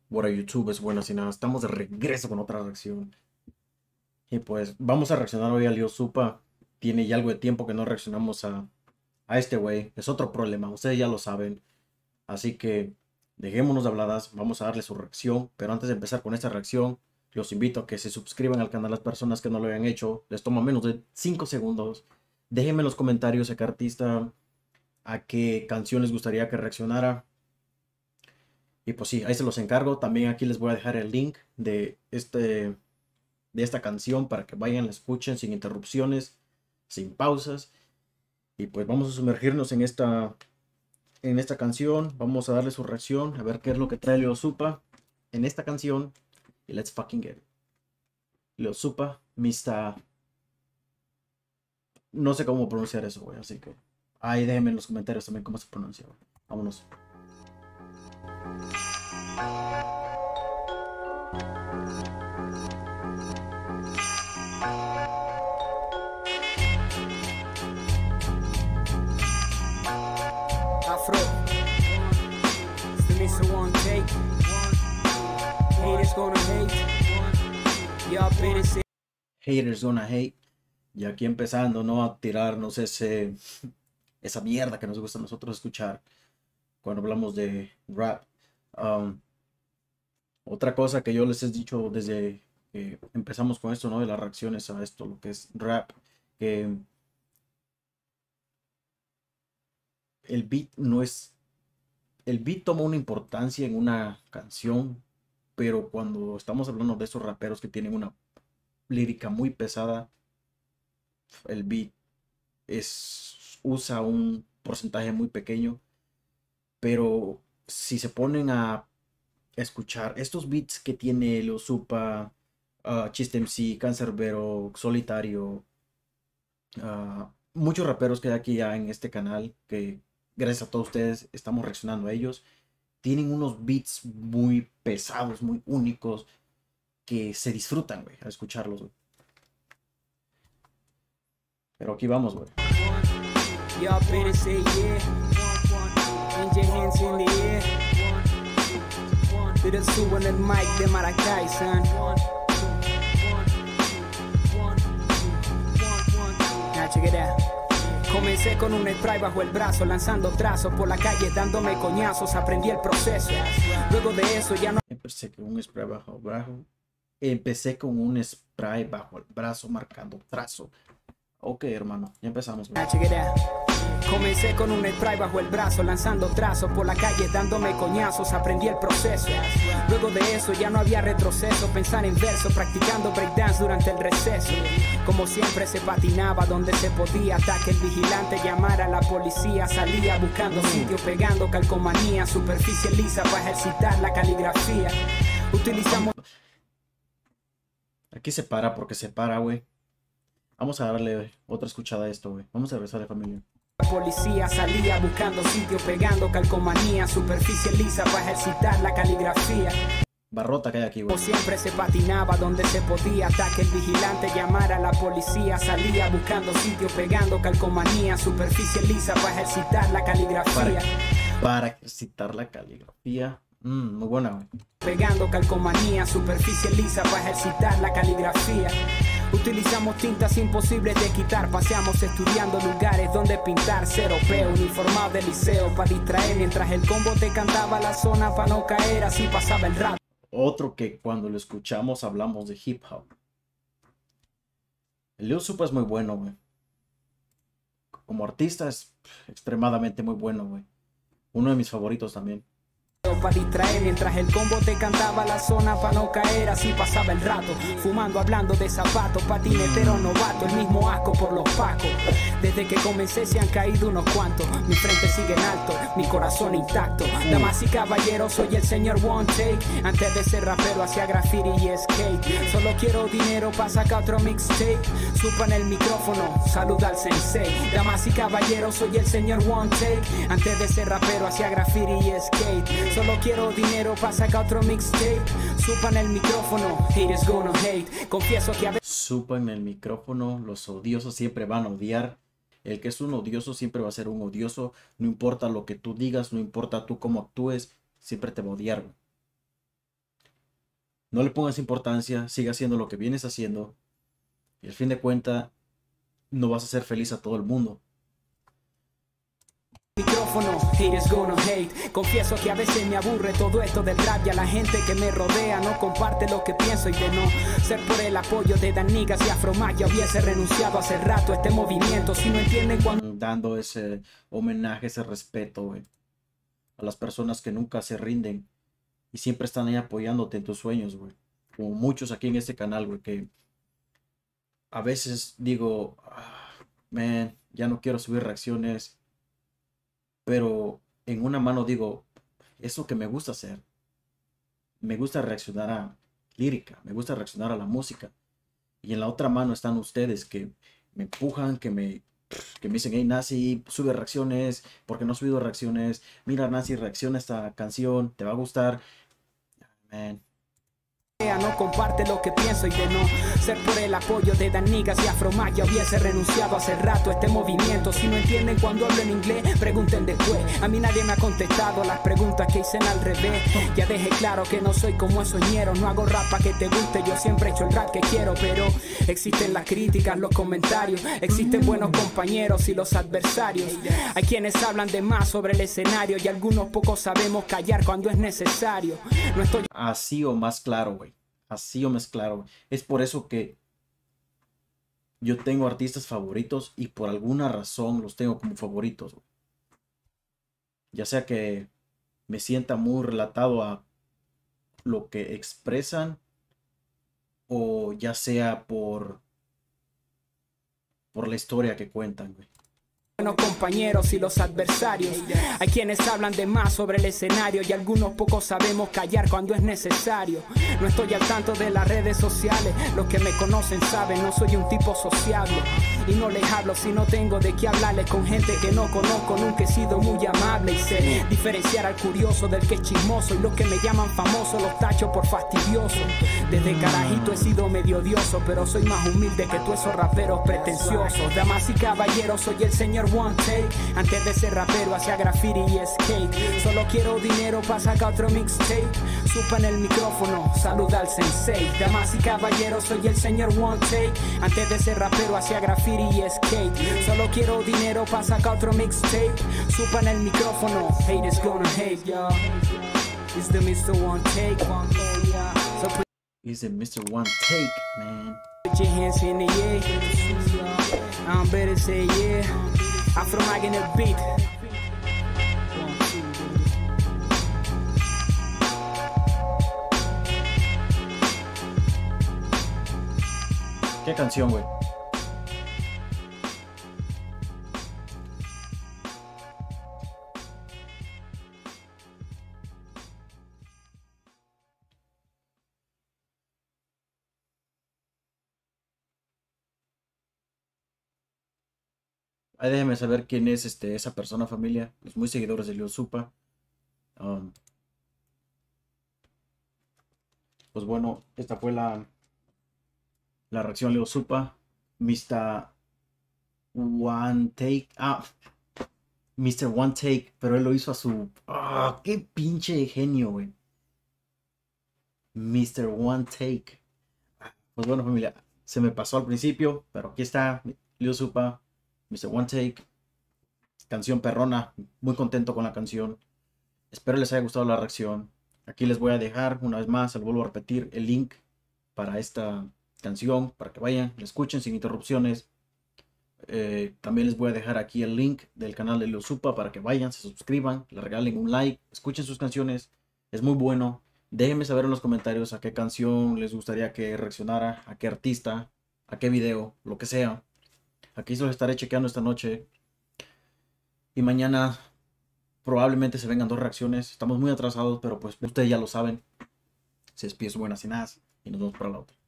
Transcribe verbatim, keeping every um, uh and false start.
Bueno, YouTube es buenas y nada. Estamos de regreso con otra reacción. Y pues vamos a reaccionar hoy a Leo Supa. Tiene ya algo de tiempo que no reaccionamos a, a este güey. Es otro problema, ustedes ya lo saben. Así que dejémonos de habladas. Vamos a darle su reacción. Pero antes de empezar con esta reacción, los invito a que se suscriban al canal las personas que no lo hayan hecho. Les toma menos de cinco segundos. Déjenme en los comentarios a qué artista, a qué canción les gustaría que reaccionara. Y pues sí, ahí se los encargo. También aquí les voy a dejar el link de, este, de esta canción para que vayan, la escuchen sin interrupciones, sin pausas. Y pues vamos a sumergirnos en esta, en esta canción. Vamos a darle su reacción, a ver qué es lo que trae Leo Supa en esta canción. Y let's fucking get it. Leo Supa, mister No sé cómo pronunciar eso, güey. Así que ahí déjenme en los comentarios también cómo se pronuncia, güey. Vámonos. Afro, it's the mister One Take. Haters gonna hate. Y'all better say. Haters gonna hate. Y aquí empezando, ¿no? A tirarnos ese, esa mierda que nos gusta a nosotros escuchar cuando hablamos de rap. Um, otra cosa que yo les he dicho desde que empezamos con esto, ¿no? De las reacciones a esto, lo que es rap, que el beat no es... El beat toma una importancia en una canción, pero cuando estamos hablando de esos raperos que tienen una lírica muy pesada, el beat es, usa un porcentaje muy pequeño, pero si se ponen a escuchar estos beats que tiene Lil Supa, uh, Chiste M C, Canserbero, Solitario, uh, muchos raperos que hay aquí ya en este canal, que gracias a todos ustedes estamos reaccionando a ellos, tienen unos beats muy pesados, muy únicos, que se disfrutan, güey, al escucharlos, güey. Pero aquí vamos, güey. Y'all better say yeah. And your hands in the air. To the two en el mic de Maracay, son. Now check it out. Comencé con un spray bajo el brazo, lanzando trazos por la calle, dándome coñazos, aprendí el proceso. Luego de eso ya no... Empecé con un spray bajo el brazo. Empecé con un spray bajo el brazo, marcando trazo. Ok, hermano, ya empezamos. Now check it out. Comencé con un spray bajo el brazo, lanzando trazos por la calle, dándome coñazos, aprendí el proceso. Luego de eso ya no había retroceso, pensar en verso, practicando breakdance durante el receso. Como siempre se patinaba donde se podía, hasta que el vigilante llamara a la policía. Salía buscando sitio, pegando calcomanía, superficie lisa para ejercitar la caligrafía. Utilizamos... Aquí se para porque se para, güey. Vamos a darle otra escuchada a esto, güey. Vamos a regresar de familia. La policía salía buscando sitio, pegando calcomanía, superficie lisa para ejercitar la caligrafía. Barrota que hay aquí, güey. Como siempre se patinaba donde se podía, hasta que el vigilante llamara a la policía. Salía buscando sitio, pegando calcomanía, superficie lisa para ejercitar la caligrafía. Para, para ejercitar la caligrafía. Mm, muy buena, güey. Pegando calcomanía, superficie lisa para ejercitar la caligrafía. Utilizamos tintas imposibles de quitar, paseamos estudiando lugares donde pintar. Cero peo, uniformado de liceo para distraer, mientras el combo te cantaba la zona para no caer, así pasaba el rato. Otro que cuando lo escuchamos hablamos de hip hop. El Lil Supa es muy bueno, güey. Como artista es extremadamente muy bueno, güey. Uno de mis favoritos también. Para distraer, mientras el combo te cantaba la zona para no caer, así pasaba el rato. Fumando, hablando de zapatos, patinetero novato, el mismo asco por los pacos. Desde que comencé se han caído unos cuantos. Mi frente sigue en alto, mi corazón intacto. Damas y caballeros, soy el señor One Take. Antes de ser rapero hacía graffiti y skate. Solo quiero dinero para sacar otro mixtape. Supa en el micrófono, saluda al sensei. Damas y caballeros, soy el señor One Take. Antes de ser rapero hacía graffiti y skate. Solo quiero dinero para sacar otro mixtape. Supa en el micrófono, haters gonna hate. Confieso que a veces... Supa en el micrófono, los odiosos siempre van a odiar. El que es un odioso siempre va a ser un odioso. No importa lo que tú digas, no importa tú cómo actúes, siempre te va a odiar. No le pongas importancia, sigue haciendo lo que vienes haciendo. Y al fin de cuentas, no vas a ser feliz a todo el mundo. Micrófono, haters gonna hate. Confieso que a veces me aburre todo esto del rap y a la gente que me rodea no comparte lo que pienso, y de no ser por el apoyo de Danigas y Afromac ya hubiese renunciado hace rato a este movimiento. Si no entienden cuando... Dando ese homenaje, ese respeto, güey, a las personas que nunca se rinden y siempre están ahí apoyándote en tus sueños, güey. Como muchos aquí en este canal, güey, que a veces digo, ah, man, ya no quiero subir reacciones. Pero en una mano digo, eso que me gusta hacer. Me gusta reaccionar a lírica, me gusta reaccionar a la música. Y en la otra mano están ustedes que me empujan, que me, que me dicen, hey Nazi, sube reacciones, porque no has subido reacciones. Mira Nazi, reacciona a esta canción, te va a gustar. Man. No comparte lo que pienso, y de no ser por el apoyo de Danigas y Afromac ya hubiese renunciado hace rato a este movimiento. Si no entienden cuando hablo en inglés, pregunten después. A mí nadie me ha contestado las preguntas que hice al revés. Ya dejé claro que no soy como esos ñeros. No hago rap para que te guste, yo siempre he hecho el rap que quiero. Pero existen las críticas, los comentarios, existen buenos compañeros y los adversarios. Hay quienes hablan de más sobre el escenario y algunos pocos sabemos callar cuando es necesario. No estoy... Así o más claro, güey. Así o más claro. Es por eso que yo tengo artistas favoritos y por alguna razón los tengo como favoritos, güey. Ya sea que me sienta muy relatado a lo que expresan, o ya sea por, por la historia que cuentan, güey. Buenos compañeros y los adversarios. Hay quienes hablan de más sobre el escenario y algunos pocos sabemos callar cuando es necesario. No estoy al tanto de las redes sociales, los que me conocen saben, no soy un tipo sociable. Y no les hablo si no tengo de qué hablarles con gente que no conozco. Nunca he sido muy amable y sé diferenciar al curioso del que es chismoso. Y los que me llaman famoso los tacho por fastidioso. Desde carajito he sido medio odioso, pero soy más humilde que todos esos raperos pretenciosos. Damas y caballeros, soy el señor One Take. Antes de ser rapero hacía graffiti y skate. Solo quiero dinero para sacar otro mixtape. Supa en el micrófono, saluda al sensei. Damas y caballeros, soy el señor One Take. Antes de ser rapero hacía graffiti y skate. Solo quiero dinero para sacar otro mixtape. Supa en el micrófono, haters gonna hate, y'all. It's the mister One Take. So put It's the mister One Take, man. your hands in the air. I'm better say yeah. Afromac in the beat. ¿Qué canción, güey? Ahí déjenme saber quién es este, esa persona, familia. Los muy seguidores de Leo Supa. Um, pues bueno, esta fue la, la reacción Leo Supa. mister One Take. Ah, mister One Take. Pero él lo hizo a su... ¡Ah! ¡Qué pinche genio, güey! mister One Take. Pues bueno, familia. Se me pasó al principio. Pero aquí está Leo Supa. mister One Take, canción perrona, muy contento con la canción. Espero les haya gustado la reacción. Aquí les voy a dejar una vez más, se lo vuelvo a repetir, el link para esta canción, para que vayan, la escuchen sin interrupciones. Eh, también les voy a dejar aquí el link del canal de Leo Supa para que vayan, se suscriban, le regalen un like, escuchen sus canciones, es muy bueno. Déjenme saber en los comentarios a qué canción les gustaría que reaccionara, a qué artista, a qué video, lo que sea. Aquí se los estaré chequeando esta noche. Y mañana probablemente se vengan dos reacciones. Estamos muy atrasados, pero pues ustedes ya lo saben. Se despide su buena sin nada. Y nos vemos para la otra.